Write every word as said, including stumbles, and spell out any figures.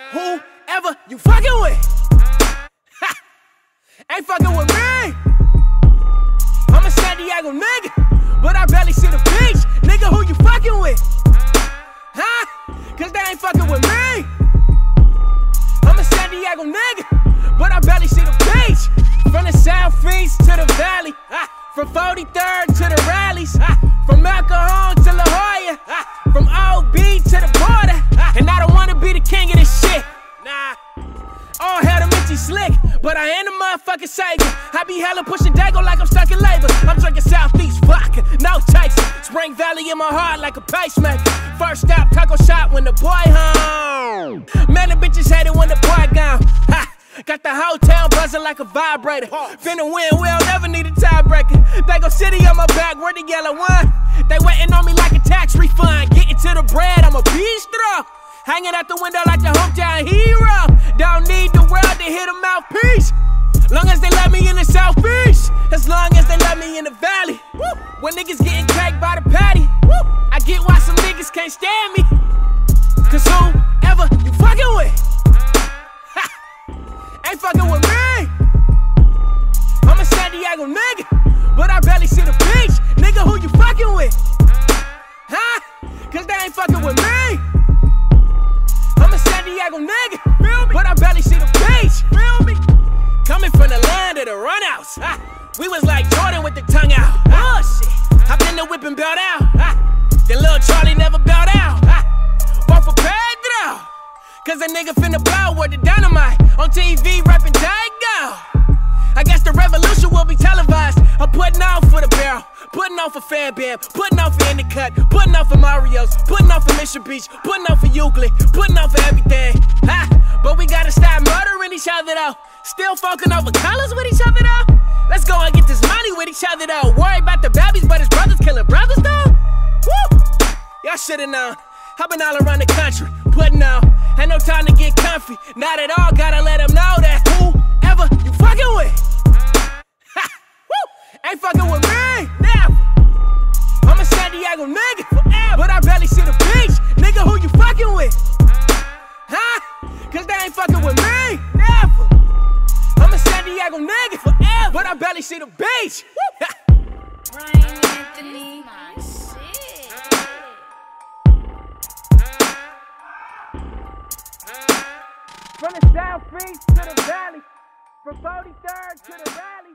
whoever you fucking with, ha, ain't fucking with me. I'm a San Diego nigga, but I barely see the beach. Nigga, who you fucking with? Huh? Cause they ain't fucking with me. I'm a San Diego nigga, but I barely see the beach. From the southeast to the valley, ah, from forty-third to the rallies, ah, from alcohol to La Jolla, ah, from O B to the border, ah, and I don't wanna be the king of this shit. Nah. All hell to Mitchie Slick, but I ain't a motherfucking savior. I be hella pushing Dago like I'm stuck in labor. I'm drinking Southeast vodka, no chaser. Spring Valley in my heart like a pacemaker. First stop, taco shop when the boy home. Man, the bitches hate it when the boy gone. Ha! Got the whole town buzzing like a vibrator. Finna win, we don't never need a tiebreaker. Dago City on my back, where the yellow one? They waiting on me like a tax refund. Getting to the bread, I'm a bistro. Hanging out the window like the hometown hero. Don't need the world to hit a mouthpiece. Long as they let me in the southeast. As long as they let me in the valley. Woo. When niggas getting caked by the patty. Woo. I get why some niggas can't stand me. Cause whoever you fucking with, ha, ain't fucking with me. I'm a San Diego nigga, but I barely see the beach. Nigga, who you fucking with? Huh? Cause they ain't fucking with me. I'm a San Diego nigga, feel me? But I barely see the beach, feel me? Coming from the land of the runouts, ah, we was like Jordan with the tongue out. Ah, oh shit, I've been the whip and belt out. Ah, then little Charlie never belt out. Ah, walk for Pedro, cause a nigga finna blow with the dynamite. On T V rapping Dago. I guess the revolution will be televised. I'm putting on for the barrel, putting on for Fan Bam, putting on for Indicut, putting on for Mario's, putting on for Mission Beach, putting on for Euclid, putting on for everything. Ha! But we gotta stop murdering each other though. Still fucking over colors with each other though. Let's go and get this money with each other though. Worry about the babies, but his brothers killing brothers though. Woo! Y'all should've known. I've been all around the country, putting on. Ain't no time to get comfy. Not at all, gotta let them know that whoever you fucking with, ha! Woo! Ain't fucking with me, never. I'm a San Diego nigga, forever, but I barely see the beach. Nigga, who you fucking with? Huh? Cause they ain't fucking with me, never. I'm a San Diego nigga, forever, but I barely see the beach. Brian Anthony, my shit. From the southeast to the valley, from forty-third to the rally.